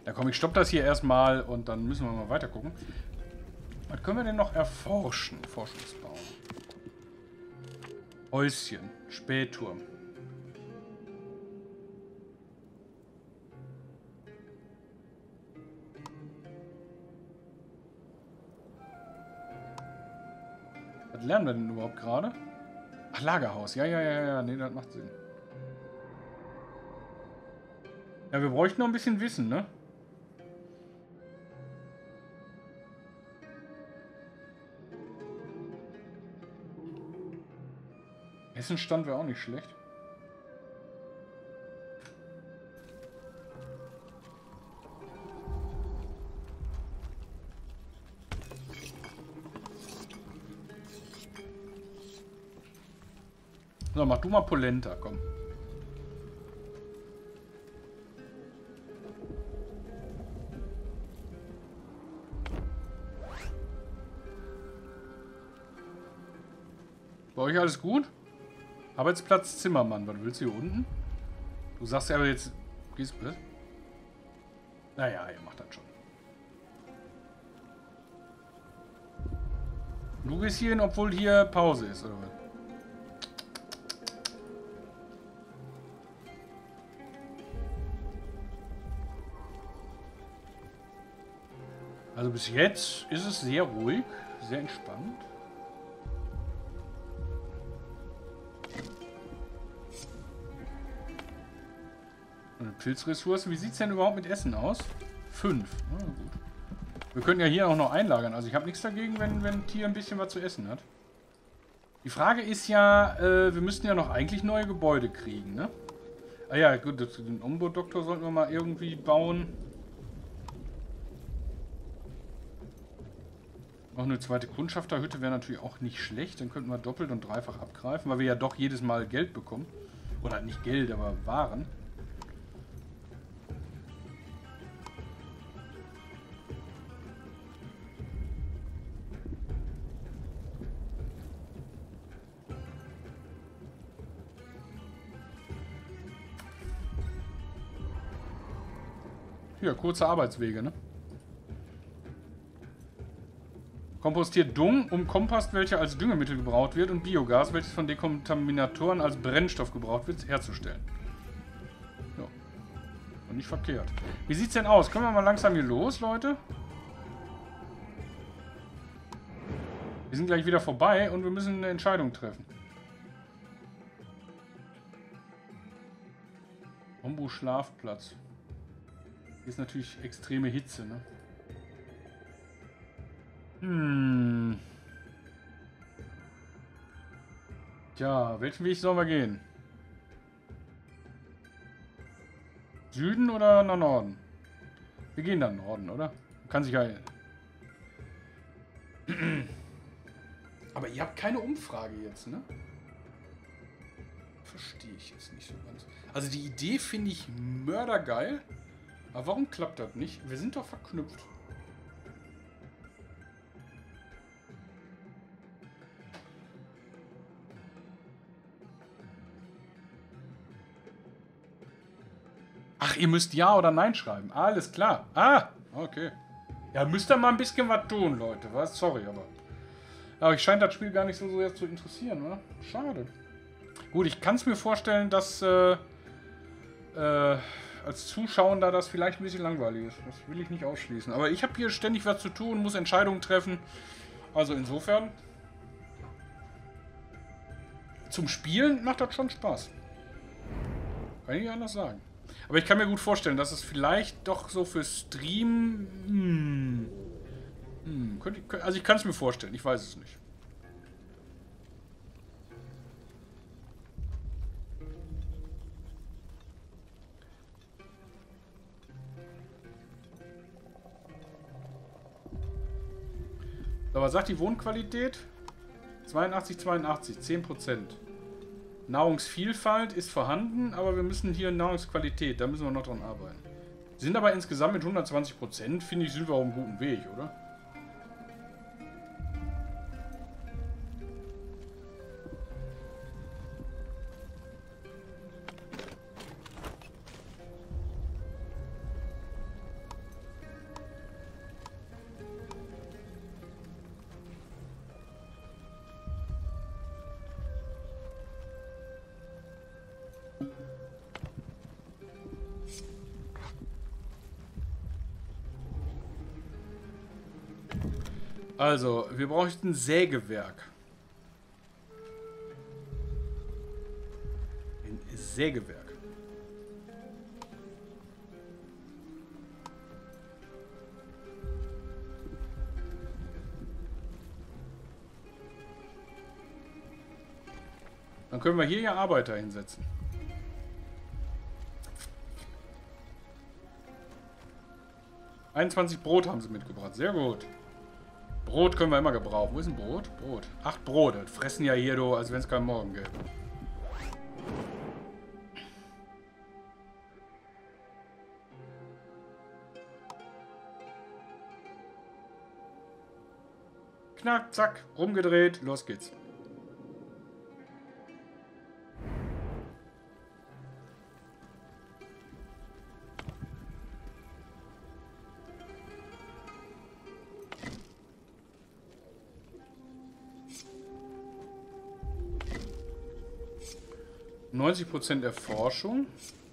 Da komm, ich stopp das hier erstmal und dann müssen wir mal weiter gucken. Was können wir denn noch erforschen? Forschungsbau. Häuschen. Spähturm. Was lernen wir denn überhaupt gerade? Ach, Lagerhaus. Ja. Nee, das macht Sinn. Ja, wir bräuchten noch ein bisschen Wissen, ne? Essenstand wäre auch nicht schlecht. So, mach du mal Polenta, komm. Bei euch alles gut? Arbeitsplatz Zimmermann, was willst du hier unten? Du sagst ja aber jetzt... Gehst du? Naja, ihr macht das schon. Du gehst hier hin, obwohl hier Pause ist, oder was? Also bis jetzt ist es sehr ruhig, sehr entspannt. Pilzressourcen. Wie sieht es denn überhaupt mit Essen aus? 5. Ah, gut. Wir könnten ja hier auch noch einlagern. Also ich habe nichts dagegen, wenn ein Tier ein bisschen was zu essen hat. Die Frage ist ja, wir müssten ja noch eigentlich neue Gebäude kriegen, ne? Ah ja, gut, den Umbau-Doktor sollten wir mal irgendwie bauen. Noch eine zweite Kundschafterhütte wäre natürlich auch nicht schlecht. Dann könnten wir doppelt und dreifach abgreifen, weil wir ja doch jedes Mal Geld bekommen. Oder nicht Geld, aber Waren. Ja, kurze Arbeitswege, ne? Kompostiert Dung, um Kompost, welcher als Düngemittel gebraucht wird, und Biogas, welches von Dekontaminatoren als Brennstoff gebraucht wird, herzustellen. Ja. Und nicht verkehrt. Wie sieht's denn aus? Können wir mal langsam hier los, Leute? Wir sind gleich wieder vorbei und wir müssen eine Entscheidung treffen. Ombu-Schlafplatz. Hier ist natürlich extreme Hitze, ne? Tja, welchen Weg sollen wir gehen? Süden oder nach Norden? Wir gehen nach Norden, oder? Kann sich ja... Aber ihr habt keine Umfrage jetzt, ne? Verstehe ich jetzt nicht so ganz. Also die Idee finde ich mördergeil. Aber warum klappt das nicht? Wir sind doch verknüpft. Ach, ihr müsst Ja oder Nein schreiben. Alles klar. Ah, okay. Ja, müsst ihr mal ein bisschen was tun, Leute. Was? Sorry, aber... Aber ich scheint das Spiel gar nicht so sehr zu interessieren, oder? Schade. Gut, ich kann es mir vorstellen, dass als Zuschauer das vielleicht ein bisschen langweilig ist. Das will ich nicht ausschließen. Aber ich habe hier ständig was zu tun, muss Entscheidungen treffen. Also insofern... Zum Spielen macht das schon Spaß. Kann ich nicht anders sagen. Aber ich kann mir gut vorstellen, dass es vielleicht doch so für Stream... also ich kann es mir vorstellen, ich weiß es nicht. So, was sagt die Wohnqualität? 82, 10%. Nahrungsvielfalt ist vorhanden, aber wir müssen hier Nahrungsqualität, da müssen wir noch dran arbeiten. Sind aber insgesamt mit 120%, finde ich, sind wir auf einem guten Weg, oder? Also, wir bräuchten ein Sägewerk. Ein Sägewerk. Dann können wir hier ja Arbeiter hinsetzen. ...21 Brot haben sie mitgebracht. Sehr gut. Brot können wir immer gebrauchen. Wo ist ein Brot? Brot. 8 Brot. Das fressen ja hier, du, als wenn es keinen Morgen gäbe. Knack, zack. Rumgedreht. Los geht's. %90 Erforschung.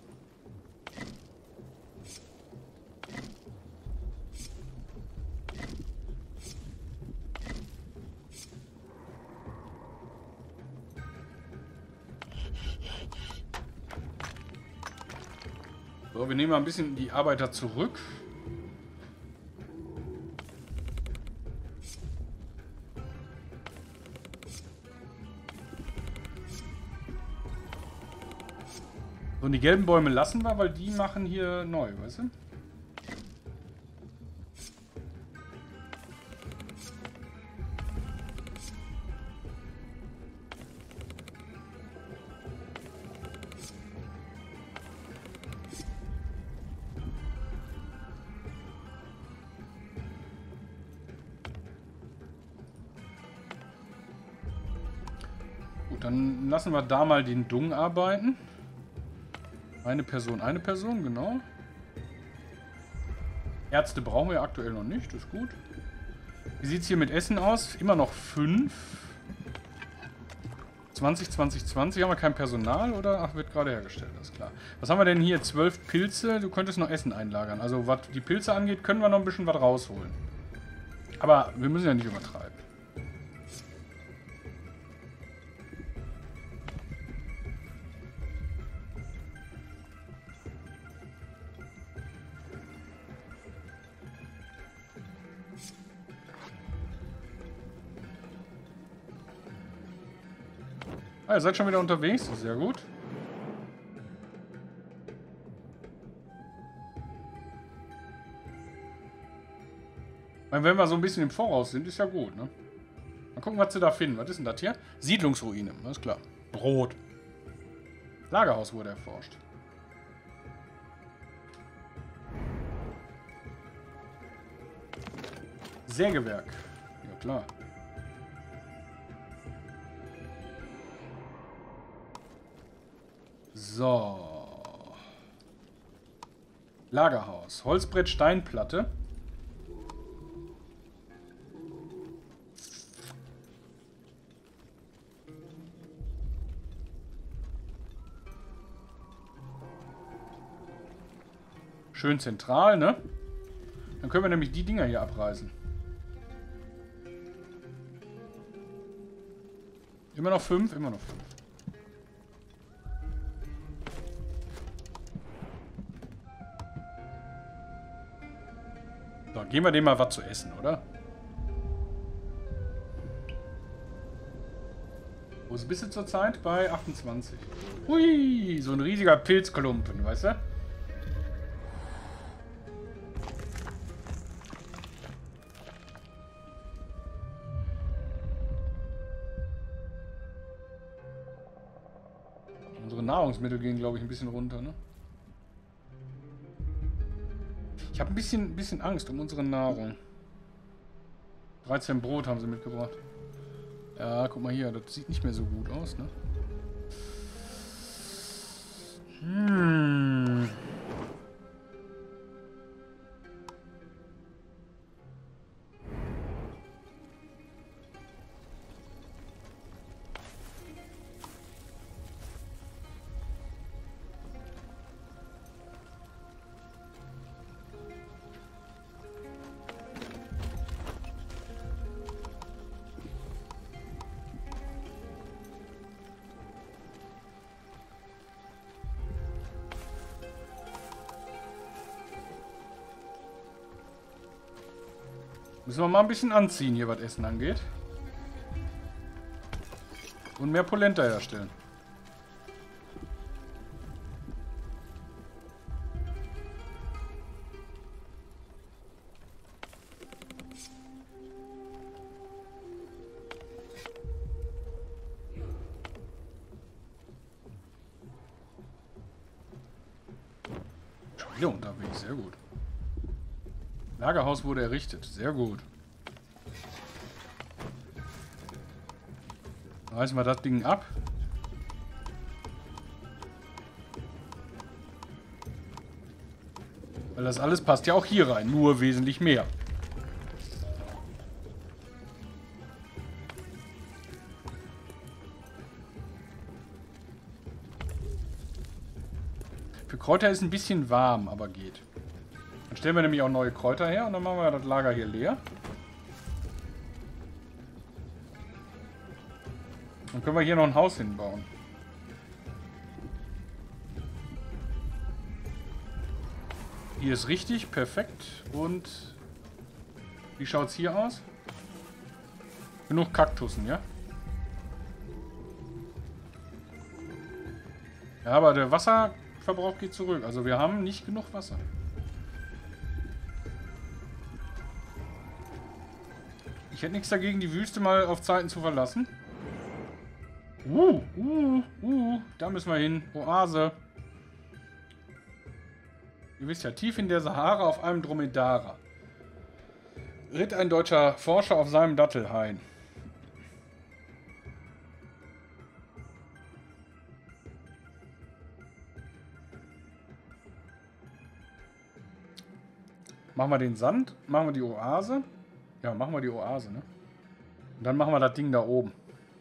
So, wir nehmen mal ein bisschen die Arbeiter zurück. So, und die gelben Bäume lassen wir, weil die machen hier neu, weißt du? Gut, dann lassen wir da mal den Dung arbeiten. Eine Person, genau. Ärzte brauchen wir aktuell noch nicht, das ist gut. Wie sieht es hier mit Essen aus? Immer noch 5. 20, 20, 20. Haben wir kein Personal oder? Ach, wird gerade hergestellt, das ist klar. Was haben wir denn hier? 12 Pilze. Du könntest noch Essen einlagern. Also, was die Pilze angeht, können wir noch ein bisschen was rausholen. Aber wir müssen ja nicht übertreiben. Ah, ihr seid schon wieder unterwegs. Sehr gut. Ich meine, wenn wir so ein bisschen im Voraus sind, ist ja gut, ne? Mal gucken, was sie da finden. Was ist denn das hier? Siedlungsruine, alles klar. Brot. Lagerhaus wurde erforscht. Sägewerk. Ja, klar. So. Lagerhaus. Holzbrett, Steinplatte. Schön zentral, ne? Dann können wir nämlich die Dinger hier abreißen. Immer noch 5, immer noch 5. So, geben wir dem mal was zu essen, oder? Wo bist du zurzeit? Bei 28. Hui, so ein riesiger Pilzklumpen, weißt du? Unsere Nahrungsmittel gehen, glaube ich, ein bisschen runter, ne? Ich habe ein bisschen Angst um unsere Nahrung. 13 Brot haben sie mitgebracht. Ja, guck mal hier, das sieht nicht mehr so gut aus, ne? Hm. Müssen wir mal ein bisschen anziehen hier, was Essen angeht. Und mehr Polenta herstellen. Schon wieder unterwegs, sehr gut. Lagerhaus wurde errichtet, sehr gut. Reißen wir das Ding ab. Weil das alles passt ja auch hier rein, nur wesentlich mehr. Für Kräuter ist ein bisschen warm, aber geht. Dann stellen wir nämlich auch neue Kräuter her und dann machen wir das Lager hier leer. Dann können wir hier noch ein Haus hinbauen. Hier ist richtig, perfekt. Und wie schaut es hier aus? Genug Kaktussen, ja? Ja, aber der Wasserverbrauch geht zurück. Also wir haben nicht genug Wasser. Ich hätte nichts dagegen, die Wüste mal auf Zeiten zu verlassen. Da müssen wir hin. Oase. Ihr wisst ja, tief in der Sahara auf einem Dromedar ritt ein deutscher Forscher auf seinem Dattelhain. Machen wir den Sand, machen wir die Oase. Ja, machen wir die Oase, ne? Und dann machen wir das Ding da oben.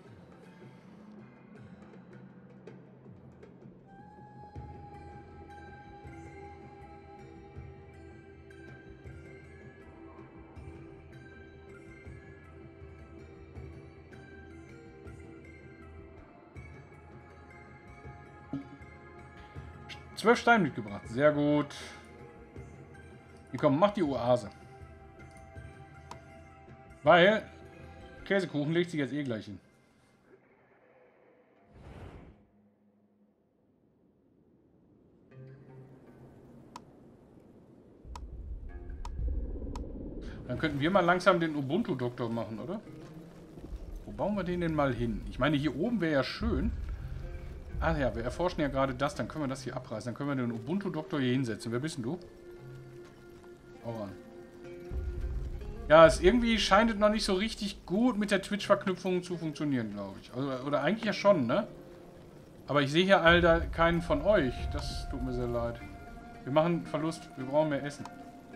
Zwölf Steine mitgebracht. Sehr gut. Hier, komm, mach die Oase. Weil Käsekuchen legt sich jetzt eh gleich hin. Dann könnten wir mal langsam den Ubuntu-Doktor machen, oder? Wo bauen wir den denn mal hin? Ich meine, hier oben wäre ja schön. Ah ja, wir erforschen ja gerade das. Dann können wir das hier abreißen. Dann können wir den Ubuntu-Doktor hier hinsetzen. Wer bist denn du? Auch an. Ja, irgendwie scheint es noch nicht so richtig gut mit der Twitch-Verknüpfung zu funktionieren, glaube ich. Also, oder eigentlich ja schon, ne? Aber ich sehe hier Alter keinen von euch. Das tut mir sehr leid. Wir machen Verlust. Wir brauchen mehr Essen.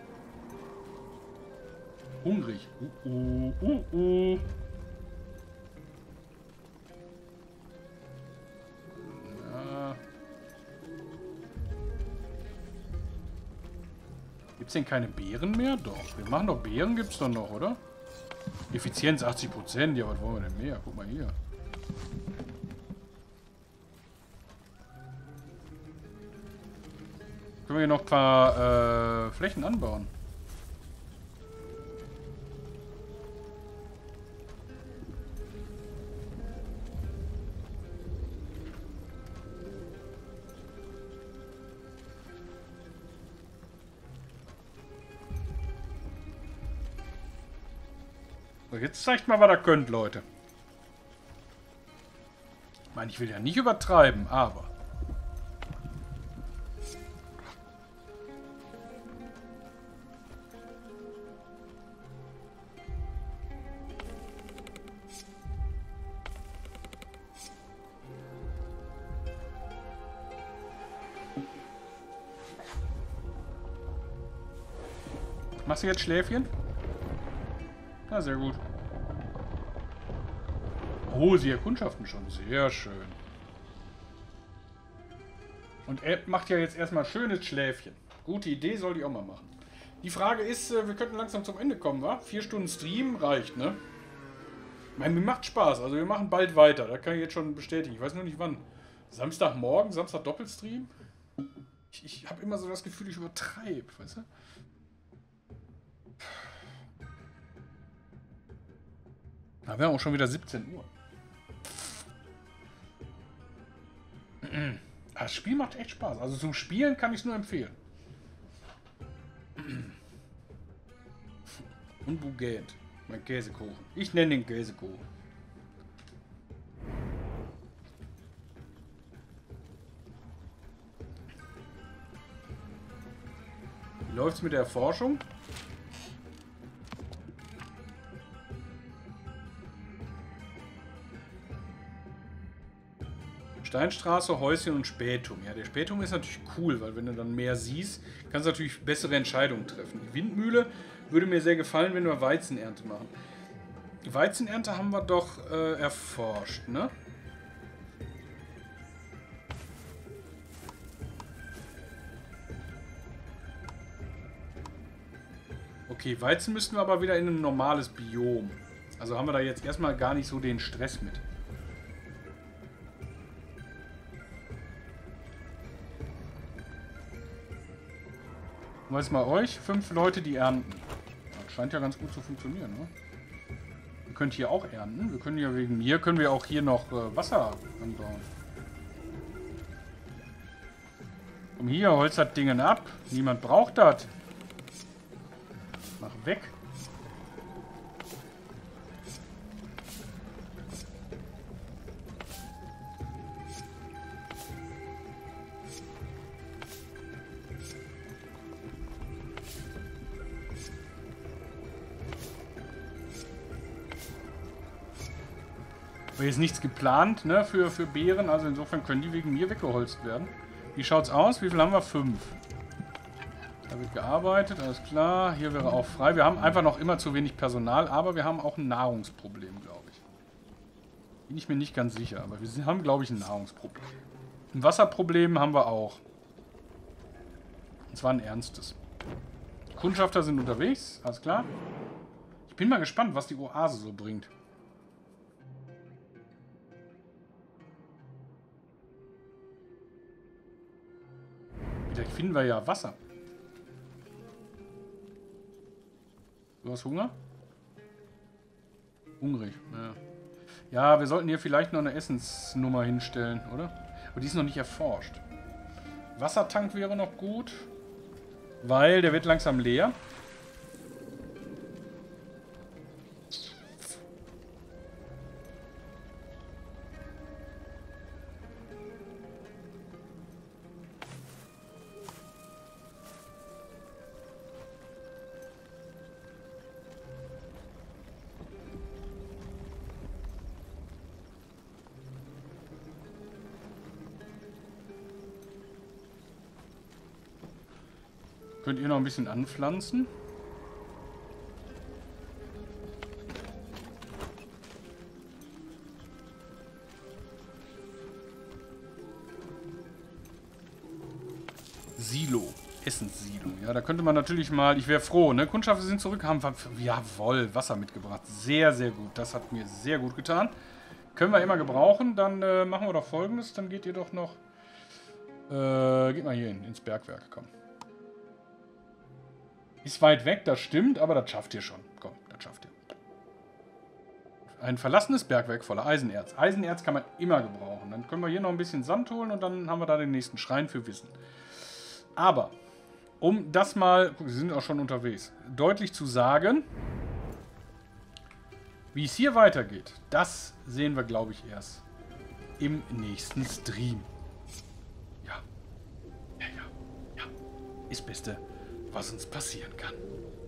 Hungrig. Ja. Gibt es denn keine Beeren mehr? Doch. Wir machen doch Beeren, gibt es doch noch, oder? Effizienz 80%. Ja, was wollen wir denn mehr? Guck mal hier. Können wir hier noch ein paar Flächen anbauen? So, jetzt zeigt mal, was ihr könnt, Leute. Ich meine, ich will ja nicht übertreiben, aber... Machst du jetzt Schläfchen? Na, sehr gut. Oh, sie erkundschaften schon. Sehr schön. Und er macht ja jetzt erstmal schönes Schläfchen. Gute Idee, soll die auch mal machen. Die Frage ist, wir könnten langsam zum Ende kommen, wa? 4 Stunden Stream reicht, ne? Ich meine, mir macht Spaß. Also wir machen bald weiter. Da kann ich jetzt schon bestätigen. Ich weiß nur nicht wann. Samstagmorgen? Samstag Doppelstream? Ich habe immer so das Gefühl, ich übertreibe, weißt du? Da wäre auch schon wieder 17 Uhr. Das Spiel macht echt Spaß. Also zum Spielen kann ich es nur empfehlen. Und Bouguette. Mein Käsekuchen. Ich nenne den Käsekuchen. Wie läuft es mit der Erforschung? Steinstraße, Häuschen und Spätum. Ja, der Spätum ist natürlich cool, weil wenn du dann mehr siehst, kannst du natürlich bessere Entscheidungen treffen. Die Windmühle würde mir sehr gefallen, wenn wir Weizenernte machen. Die Weizenernte haben wir doch erforscht, ne? Okay, Weizen müssten wir aber wieder in ein normales Biom. Also haben wir da jetzt erstmal gar nicht so den Stress mit. Und was mal euch? 5 Leute, die ernten. Das scheint ja ganz gut zu funktionieren, ne? Ihr könnt hier auch ernten. Wir können ja wegen mir, können wir auch hier noch Wasser anbauen. Komm hier, holz das Ding ab. Niemand braucht das. Mach weg. Aber jetzt nichts geplant, ne, für Beeren. Also insofern können die wegen mir weggeholzt werden. Wie schaut's aus? Wie viel haben wir? 5. Da wird gearbeitet, alles klar. Hier wäre auch frei. Wir haben einfach noch immer zu wenig Personal, aber wir haben auch ein Nahrungsproblem, glaube ich. Bin ich mir nicht ganz sicher, aber wir haben, glaube ich, ein Nahrungsproblem. Ein Wasserproblem haben wir auch. Und zwar ein ernstes. Die Kundschafter sind unterwegs, alles klar. Ich bin mal gespannt, was die Oase so bringt. Vielleicht finden wir ja Wasser. Du hast Hunger? Hungrig, ja. Ja, wir sollten hier vielleicht noch eine Essensnummer hinstellen, oder? Aber die ist noch nicht erforscht. Wassertank wäre noch gut, weil der wird langsam leer. Könnt ihr noch ein bisschen anpflanzen? Silo. Essenssilo. Ja, da könnte man natürlich mal... Ich wäre froh, ne? Kundschafter sind zurück, haben... Jawohl, Wasser mitgebracht. Sehr, sehr gut. Das hat mir sehr gut getan. Können wir immer gebrauchen. Dann machen wir doch Folgendes. Dann geht ihr doch noch... geht mal hier hin, ins Bergwerk. Komm. Ist weit weg, das stimmt, aber das schafft ihr schon. Komm, das schafft ihr. Ein verlassenes Bergwerk voller Eisenerz. Eisenerz kann man immer gebrauchen. Dann können wir hier noch ein bisschen Sand holen und dann haben wir da den nächsten Schrein für Wissen. Aber, um das mal, guck, sie sind auch schon unterwegs, deutlich zu sagen, wie es hier weitergeht, das sehen wir, glaube ich, erst im nächsten Stream. Ja. Ja. Ist Beste, was uns passieren kann.